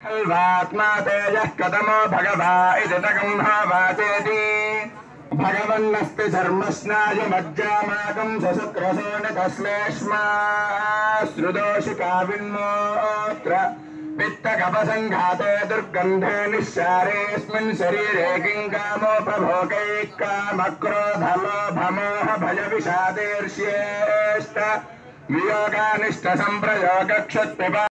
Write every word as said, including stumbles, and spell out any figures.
अल्वात्मा तेजः कदमो भगवा इति तगम्भावाचेति भगवन्नस्ति धर्मस्नायमज्जामाकं सशुक्रसो न तस्मेष्माश्रुदोषिकाविन्मोत्र पित्तकपसङ्घाते दुर्गन्धे निःसारेऽस्मिन् शरीरे किं कामोपभोगैः कामक्रोधलोभमोह भयविषादेर्ष्येष्ट वियोगानिष्टसम्प्रयोगक्षत्पिबा